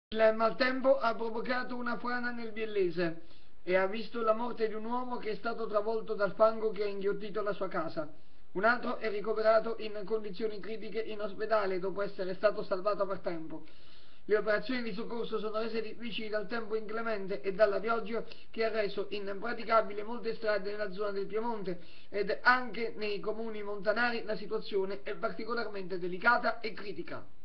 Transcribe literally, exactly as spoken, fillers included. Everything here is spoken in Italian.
Il maltempo ha provocato una frana nel Biellese e ha visto la morte di un uomo che è stato travolto dal fango che ha inghiottito la sua casa. Un altro è ricoverato in condizioni critiche in ospedale dopo essere stato salvato per tempo. Le operazioni di soccorso sono rese difficili dal tempo inclemente e dalla pioggia che ha reso impraticabili molte strade nella zona del Piemonte ed anche nei comuni montanari la situazione è particolarmente delicata e critica.